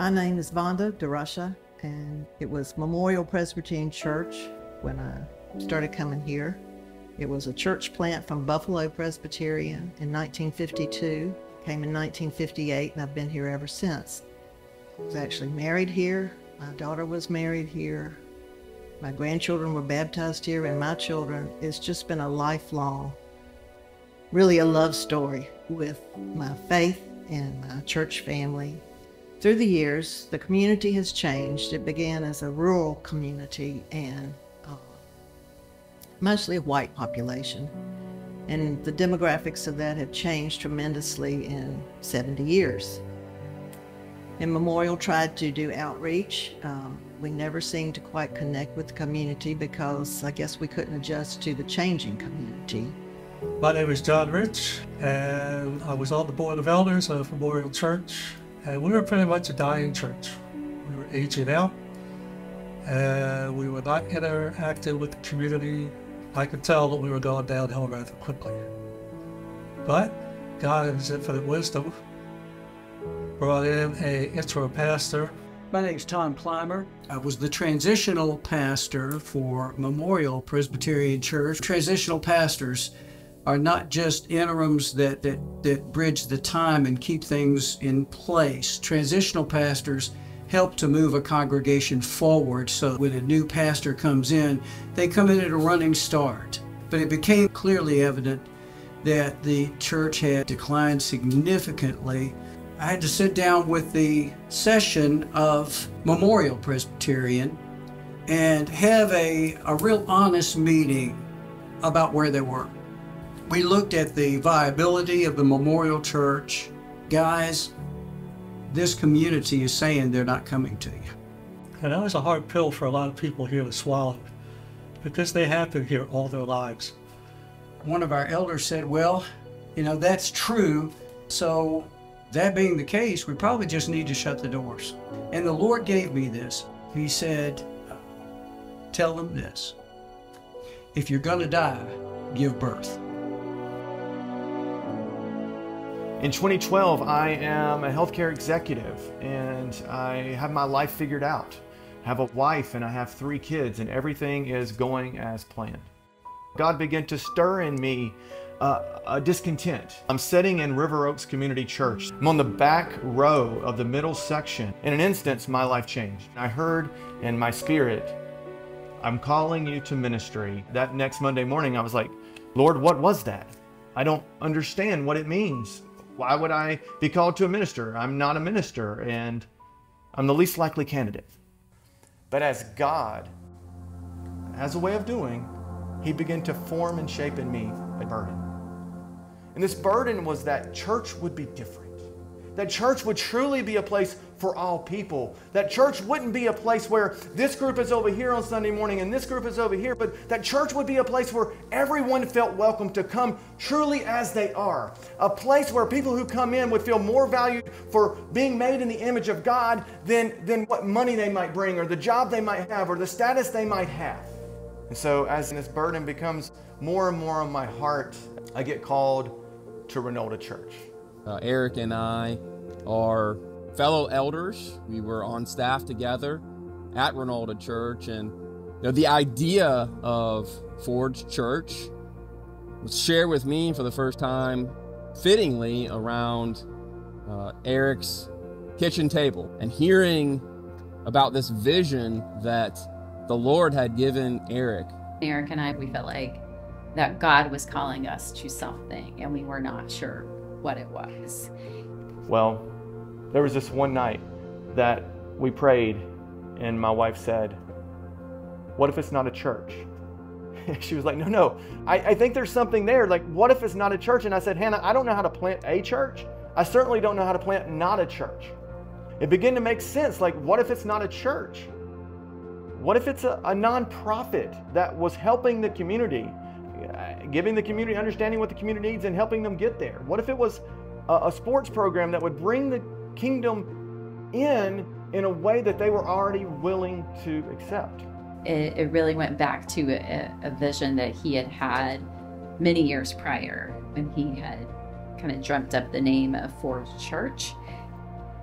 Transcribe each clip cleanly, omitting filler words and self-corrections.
My name is Vonda DeRusha, and it was Memorial Presbyterian Church when I started coming here. It was a church plant from Buffalo Presbyterian in 1952, came in 1958, and I've been here ever since. I was actually married here. My daughter was married here. My grandchildren were baptized here, and my children. It's just been a lifelong, really a love story with my faith and my church family. Through the years, the community has changed. It began as a rural community and mostly a white population. And the demographics of that have changed tremendously in 70 years. And Memorial tried to do outreach. We never seemed to quite connect with the community because I guess we couldn't adjust to the changing community. My name is John Rich, and I was on the board of elders of Memorial Church. And we were pretty much a dying church. We were aging out, and we were not interacting with the community. I could tell that we were going downhill rather quickly. But God, in His infinite wisdom, brought in an interim pastor. My name's Tom Clymer. I was the transitional pastor for Memorial Presbyterian Church. Transitional pastors are not just interims that bridge the time and keep things in place. Transitional pastors help to move a congregation forward, so when a new pastor comes in, they come in at a running start. But it became clearly evident that the church had declined significantly. I had to sit down with the session of Memorial Presbyterian and have a real honest meeting about where they were. We looked at the viability of the Memorial Church. Guys, this community is saying they're not coming to you. And that was a hard pill for a lot of people here to swallow because they have been here all their lives. One of our elders said, well, that's true. So that being the case, we probably just need to shut the doors. And the Lord gave me this. He said, tell them this. If you're going to die, give birth. In 2012, I am a healthcare executive and I have my life figured out. I have a wife and I have 3 kids and everything is going as planned. God began to stir in me a discontent. I'm sitting in River Oaks Community Church. I'm on the back row of the middle section. In an instant, my life changed. I heard in my spirit, I'm calling you to ministry. That next Monday morning, I was like, Lord, what was that? I don't understand what it means. Why would I be called to a minister? I'm not a minister and I'm the least likely candidate. But as God has a way of doing, He began to form and shape in me a burden. And this burden was that church would be different. That church would truly be a place for all people. That church wouldn't be a place where this group is over here on Sunday morning and this group is over here, but that church would be a place where everyone felt welcome to come truly as they are. A place where people who come in would feel more valued for being made in the image of God than what money they might bring or the job they might have or the status they might have. And so as this burden becomes more and more on my heart, I get called to Renolda Church. Eric and I are fellow elders. We were on staff together at Renolda Church, and the idea of Forge Church was shared with me for the first time fittingly around Eric's kitchen table and hearing about this vision that the Lord had given Eric. Eric and I, we felt like that God was calling us to something and we were not sure what it was. Well, there was this one night that we prayed and my wife said, what if it's not a church? She was like, no, I think there's something there. Like, what if it's not a church? And I said, Hannah, I don't know how to plant a church. I certainly don't know how to plant not a church. It began to make sense. Like, what if it's not a church? What if it's a nonprofit that was helping the community, giving the community, understanding what the community needs and helping them get there? What if it was a sports program that would bring the kingdom in a way that they were already willing to accept? It really went back to a vision that he had had many years prior when he had kind of dreamt up the name of Forge Church.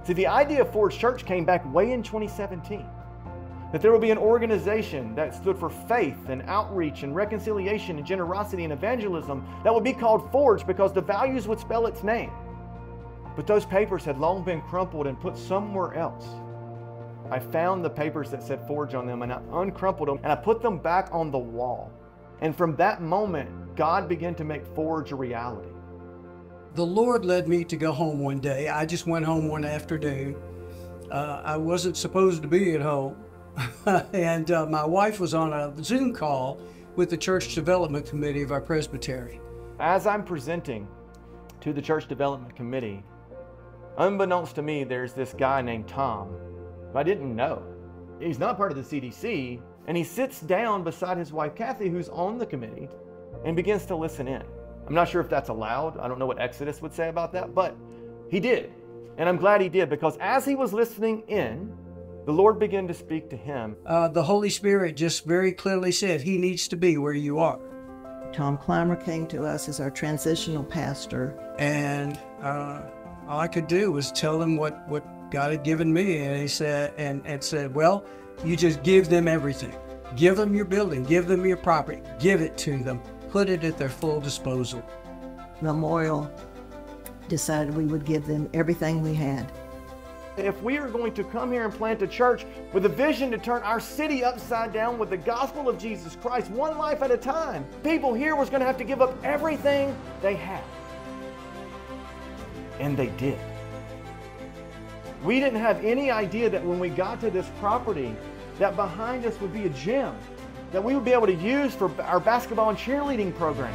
See, the idea of Forge Church came back way in 2017. That there would be an organization that stood for faith and outreach and reconciliation and generosity and evangelism that would be called Forge because the values would spell its name. But those papers had long been crumpled and put somewhere else. I found the papers that said Forge on them and I uncrumpled them and I put them back on the wall. And from that moment, God began to make Forge a reality. The Lord led me to go home one day. I just went home one afternoon. I wasn't supposed to be at home. And my wife was on a Zoom call with the Church Development Committee of our presbytery. As I'm presenting to the Church Development Committee, unbeknownst to me, there's this guy named Tom who I didn't know. He's not part of the CDC, and he sits down beside his wife, Kathy, who's on the committee, and begins to listen in. I'm not sure if that's allowed. I don't know what Exodus would say about that, but he did. And I'm glad he did, because as he was listening in, the Lord began to speak to him. The Holy Spirit just very clearly said he needs to be where you are. Tom Clymer came to us as our transitional pastor. And all I could do was tell him what God had given me. And he said, and said, well, you just give them everything. Give them your building, give them your property, give it to them, put it at their full disposal. Memorial decided we would give them everything we had. If we are going to come here and plant a church with a vision to turn our city upside down with the gospel of Jesus Christ, one life at a time, people here was going to have to give up everything they had. And they did. We didn't have any idea that when we got to this property, that behind us would be a gym that we would be able to use for our basketball and cheerleading program.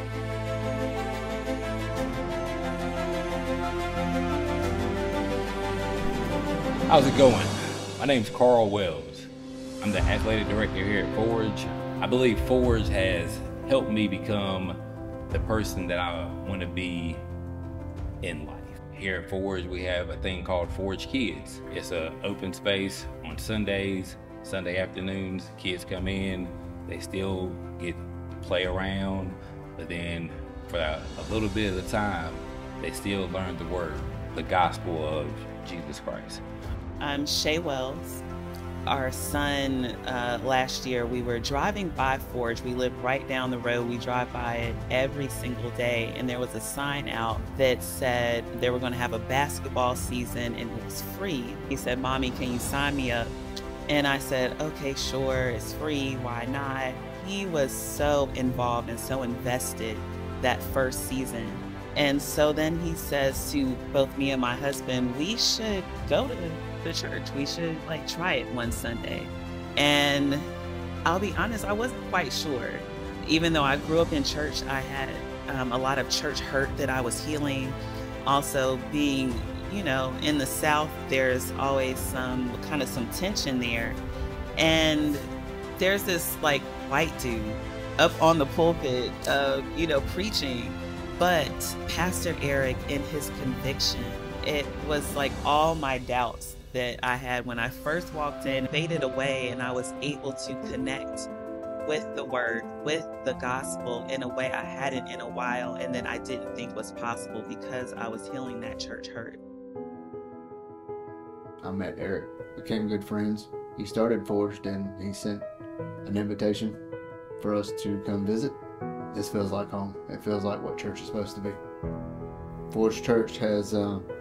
How's it going? My name's Carl Wells. I'm the athletic director here at Forge. I believe Forge has helped me become the person that I want to be in life. Here at Forge, we have a thing called Forge Kids. It's an open space on Sundays, Sunday afternoons. Kids come in, they still get to play around, but then for a little bit of the time, they still learn the word, the gospel of Jesus Christ. I'm Shay Wells. Our son, last year, we were driving by Forge. We live right down the road. We drive by it every single day. And there was a sign out that said they were going to have a basketball season and it was free. He said, "Mommy, can you sign me up?" And I said, "Okay, sure, it's free. Why not?" He was so involved and so invested that first season. And so then he says to both me and my husband, we should go to the church. We should try it one Sunday. And I'll be honest, I wasn't quite sure. Even though I grew up in church, I had a lot of church hurt that I was healing. Also being, in the South, there's always some tension there. And there's this white dude up on the pulpit, preaching. But Pastor Eric, in his conviction, it was all my doubts that I had when I first walked in faded away, and I was able to connect with the word, with the gospel in a way I hadn't in a while, and that I didn't think was possible because I was healing that church hurt. I met Eric, became good friends. He started Forged and he sent an invitation for us to come visit. This feels like home. It feels like what church is supposed to be. Forge Church has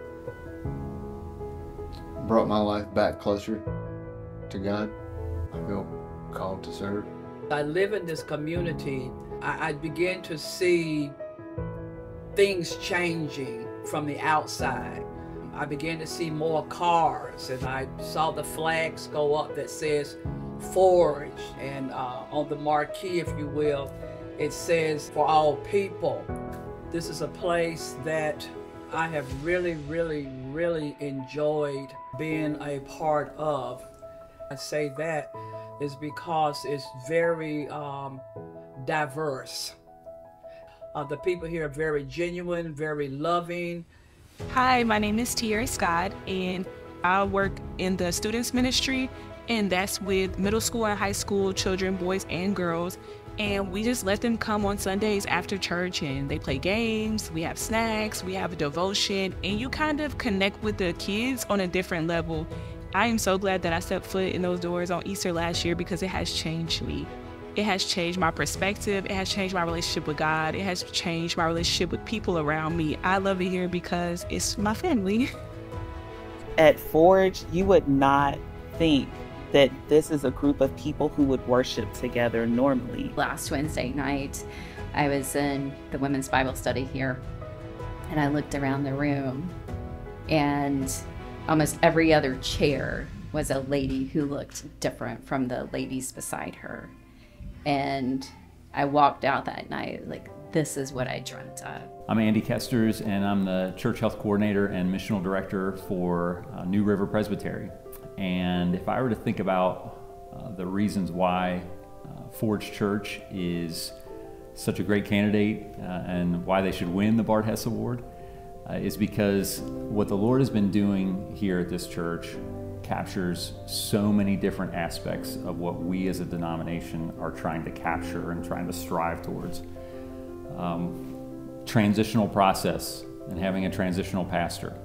brought my life back closer to God. I feel called to serve. I live in this community. I began to see things changing from the outside. I began to see more cars, and I saw the flags go up that says Forge, and on the marquee, if you will, it says for all people. This is a place that I have really, really, really enjoyed being a part of. I say that is because it's very diverse. The people here are very genuine, very loving. Hi, my name is Tiara Scott, and I work in the students ministry, and that's with middle school and high school children, boys and girls. And we just let them come on Sundays after church, and they play games, we have snacks, we have a devotion, and you kind of connect with the kids on a different level. I am so glad that I stepped foot in those doors on Easter last year because it has changed me. It has changed my perspective. It has changed my relationship with God. It has changed my relationship with people around me. I love it here because it's my family. At Forge, you would not think that this is a group of people who would worship together normally. Last Wednesday night, I was in the women's Bible study here, and I looked around the room, and almost every other chair was a lady who looked different from the ladies beside her. And I walked out that night like, this is what I dreamt of. I'm Andy Kesters, and I'm the Church Health Coordinator and Missional Director for New River Presbytery. And if I were to think about the reasons why Forge Church is such a great candidate and why they should win the Bart Hess Award, is because what the Lord has been doing here at this church captures so many different aspects of what we as a denomination are trying to capture and trying to strive towards. Transitional process and having a transitional pastor,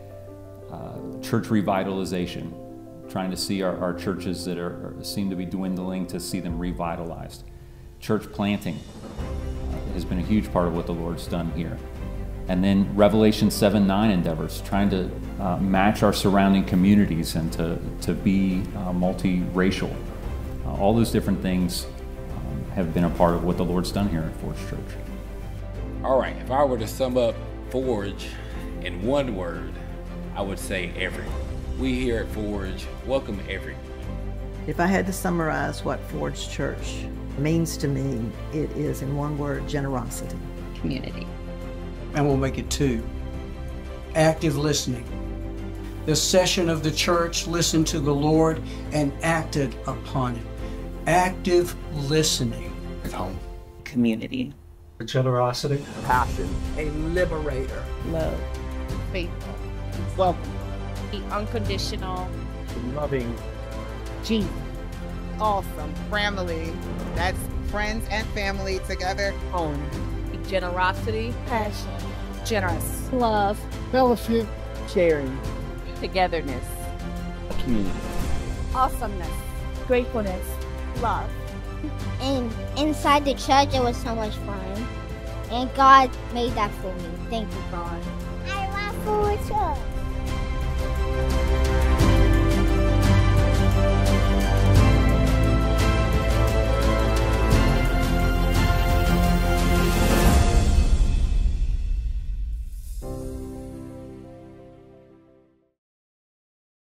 church revitalization, trying to see our churches that seem to be dwindling, to see them revitalized. Church planting has been a huge part of what the Lord's done here. And then Revelation 7-9 endeavors, trying to match our surrounding communities and to be multiracial. All those different things have been a part of what the Lord's done here at Forge Church. All right, if I were to sum up Forge in one word, I would say everyone. We here at Forge welcome everyone. If I had to summarize what Forge Church means to me, it is in one word: generosity. Community. And we'll make it 2. Active listening. The session of the church listened to the Lord and acted upon it. Active listening. At home. Community. Generosity. Passion. A liberator. Love. Faithful. Welcome. Be unconditional. Loving. Jesus. Awesome. Family. That's friends and family together. Home. Generosity. Passion. Generous. Love. Fellowship. Sharing. Togetherness. Community. Awesomeness. Gratefulness. Love. And inside the church, it was so much fun. And God made that for me. Thank you, God. I love Forge Church.